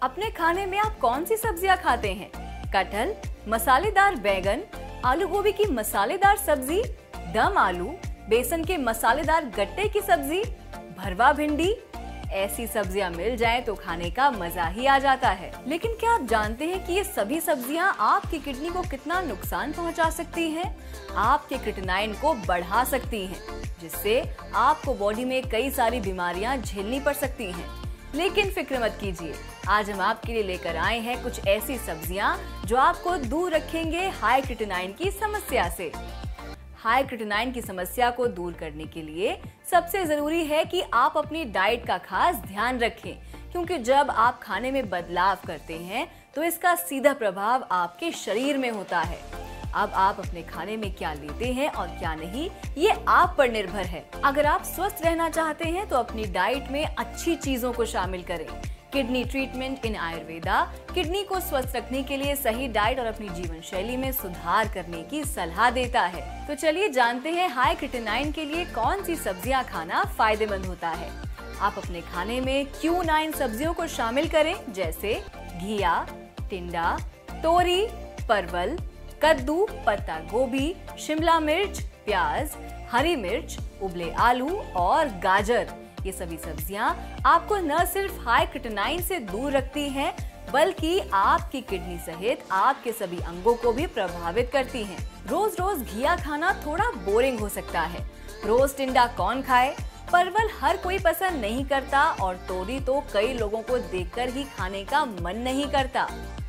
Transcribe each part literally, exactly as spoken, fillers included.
अपने खाने में आप कौन सी सब्जियां खाते हैं? कटहल, मसालेदार बैंगन, आलू गोभी की मसालेदार सब्जी, दम आलू, बेसन के मसालेदार गट्टे की सब्जी, भरवा भिंडी। ऐसी सब्जियां मिल जाएं तो खाने का मजा ही आ जाता है। लेकिन क्या आप जानते हैं कि ये सभी सब्जियां आपकी किडनी को कितना नुकसान पहुंचा सकती हैं? आपके क्रिएटिनाइन को बढ़ा सकती हैं, जिससे आपको बॉडी में कई सारी बीमारियां झेलनी पड़ सकती हैं। लेकिन फिक्र मत कीजिए, आज हम आपके लिए लेकर आए हैं कुछ ऐसी सब्जियां जो आपको दूर रखेंगे हाई क्रिएटिनाइन की समस्या से। हाई क्रिएटिनाइन की समस्या को दूर करने के लिए सबसे जरूरी है कि आप अपनी डाइट का खास ध्यान रखें, क्योंकि जब आप खाने में बदलाव करते हैं तो इसका सीधा प्रभाव आपके शरीर में होता है। अब आप अपने खाने में क्या लेते हैं और क्या नहीं, ये आप पर निर्भर है। अगर आप स्वस्थ रहना चाहते हैं तो अपनी डाइट में अच्छी चीजों को शामिल करें। Kidney treatment in Ayurveda kidney को स्वस्थ रखने के लिए सही डाइट और अपनी जीवन शैली में सुधार करने की सलाह देता है। तो चलिए जानते हैं हाई क्रिएटिनाइन के लिए कौन सी सब्जियां खाना फायदेमंद होता है। आप अपने खाने में क्यू नाइन सब्जियों को शामिल करें, जैसे घिया, टिंडा, तोरी, परवल, कद्दू, पत्ता गोभी, शिमला मिर्च, प्याज, हरी मिर्च, उबले आलू और गाजर। ये सभी सब्जियां आपको न सिर्फ हाई क्रिएटिनाइन से दूर रखती हैं, बल्कि आपकी किडनी सहित आपके सभी अंगों को भी प्रभावित करती हैं। रोज रोज घिया खाना थोड़ा बोरिंग हो सकता है। रोज टिंडा कौन खाए? परवल हर कोई पसंद नहीं करता और तोरी तो कई लोगों को देखकर ही खाने का मन नहीं करता।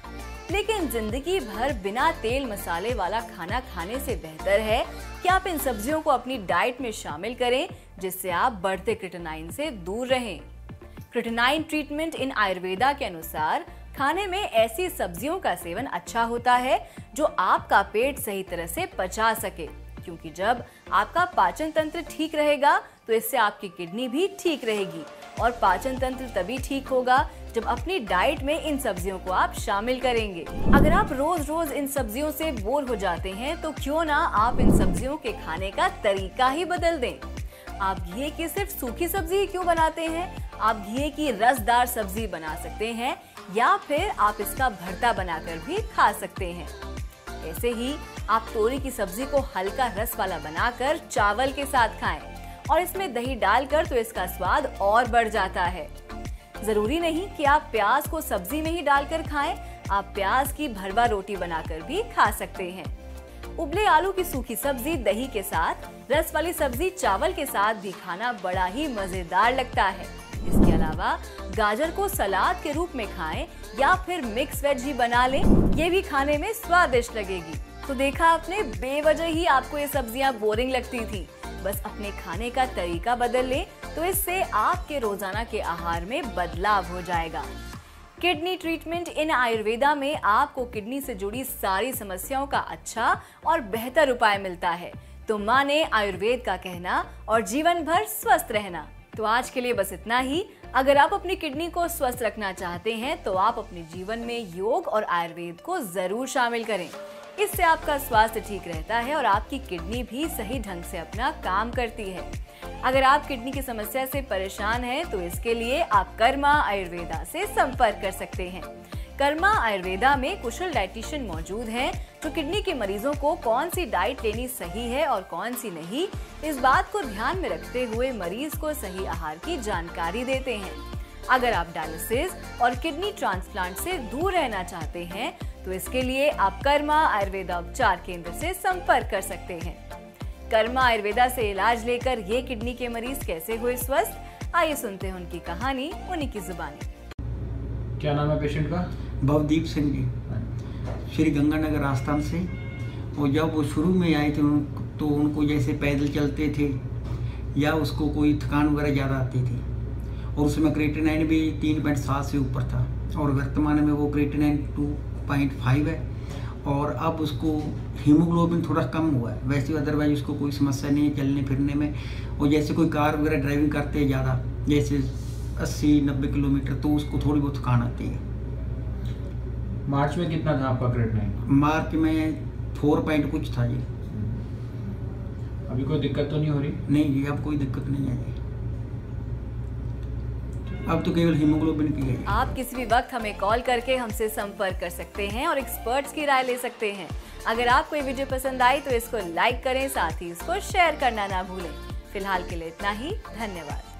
लेकिन जिंदगी भर बिना तेल मसाले वाला खाना खाने से बेहतर है कि आप इन सब्जियों को अपनी डाइट में शामिल करें, जिससे आप बढ़ते क्रिएटिनाइन से दूर रहें। क्रिएटिनाइन ट्रीटमेंट इन आयुर्वेदा के अनुसार खाने में ऐसी सब्जियों का सेवन अच्छा होता है जो आपका पेट सही तरह से पचा सके, क्योंकि जब आपका पाचन तंत्र ठीक रहेगा तो इससे आपकी किडनी भी ठीक रहेगी। और पाचन तंत्र तभी ठीक होगा जब अपनी डाइट में इन सब्जियों को आप शामिल करेंगे। अगर आप रोज रोज इन सब्जियों से बोर हो जाते हैं तो क्यों ना आप इन सब्जियों के खाने का तरीका ही बदल दें। आप घिये की सिर्फ सूखी सब्जी ही क्यों बनाते हैं? आप घिये की रसदार सब्जी बना सकते हैं या फिर आप इसका भरता बनाकर भी खा सकते हैं। ऐसे ही आप तोरी की सब्जी को हल्का रस वाला बनाकर चावल के साथ खाएं और इसमें दही डालकर तो इसका स्वाद और बढ़ जाता है। जरूरी नहीं कि आप प्याज को सब्जी में ही डालकर खाएं, आप प्याज की भरवा रोटी बनाकर भी खा सकते हैं। उबले आलू की सूखी सब्जी दही के साथ, रस वाली सब्जी चावल के साथ भी खाना बड़ा ही मजेदार लगता है। इसके अलावा गाजर को सलाद के रूप में खाएं या फिर मिक्स वेज ही बना लें, ये भी खाने में स्वादिष्ट लगेगी। तो देखा आपने, बेवजह ही आपको ये सब्जियां बोरिंग लगती थी। बस अपने खाने का तरीका बदल लें तो इससे आपके रोजाना के आहार में बदलाव हो जाएगा। किडनी ट्रीटमेंट इन आयुर्वेदा में आपको किडनी से जुड़ी सारी समस्याओं का अच्छा और बेहतर उपाय मिलता है। तो माने आयुर्वेद का कहना और जीवन भर स्वस्थ रहना। तो आज के लिए बस इतना ही। अगर आप अपनी किडनी को स्वस्थ रखना चाहते हैं तो आप अपने जीवन में योग और आयुर्वेद को जरूर शामिल करें। इससे आपका स्वास्थ्य ठीक रहता है और आपकी किडनी भी सही ढंग से अपना काम करती है। अगर आप किडनी की समस्या से परेशान हैं तो इसके लिए आप कर्मा आयुर्वेदा से संपर्क कर सकते हैं। कर्मा आयुर्वेदा में कुशल डाइटिशियन मौजूद हैं जो किडनी के मरीजों को कौन सी डाइट लेनी सही है और कौन सी नहीं, इस बात को ध्यान में रखते हुए मरीज को सही आहार की जानकारी देते हैं। अगर आप डायलिसिस और किडनी ट्रांसप्लांट से दूर रहना चाहते हैं तो इसके लिए आप कर्मा आयुर्वेदा उपचार केंद्र से संपर्क कर सकते हैं। कर्मा आयुर्वेदा से इलाज लेकर ये किडनी के मरीज कैसे हुए स्वस्थ, आइए सुनते हैं उनकी कहानी उन्हीं की जुबानी। क्या नाम है पेशेंट का? भवदीप सिंह जी, श्री गंगानगर राजस्थान से। और जब वो शुरू में आए थे तो उनको जैसे पैदल चलते थे या उसको कोई थकान वगैरह ज़्यादा आती थी और उसमें क्रिएटिनाइन भी तीन पॉइंट सात से ऊपर था और वर्तमान में वो क्रिएटिनाइन टू पॉइंट फाइव है और अब उसको हीमोग्लोबिन थोड़ा कम हुआ है। वैसे अदरवाइज उसको कोई समस्या नहीं है चलने फिरने में। और जैसे कोई कार वगैरह ड्राइविंग करते हैं ज़्यादा, जैसे अस्सी नब्बे किलोमीटर, तो उसको थोड़ी बहुत थकान आती है। मार्च में कितना था आपका क्रिएटिनाइन? मार्च में फोर पॉइंट कुछ था जी। अभी कोई दिक्कत तो नहीं हो रही? नहीं जी, अब कोई दिक्कत नहीं है जी। अब तो केवल हीमोग्लोबिन की है। आप किसी भी वक्त हमें कॉल करके हमसे संपर्क कर सकते हैं और एक्सपर्ट्स की राय ले सकते हैं। अगर आपको ये वीडियो पसंद आई तो इसको लाइक करें, साथ ही इसको शेयर करना ना भूलें। फिलहाल के लिए इतना ही, धन्यवाद।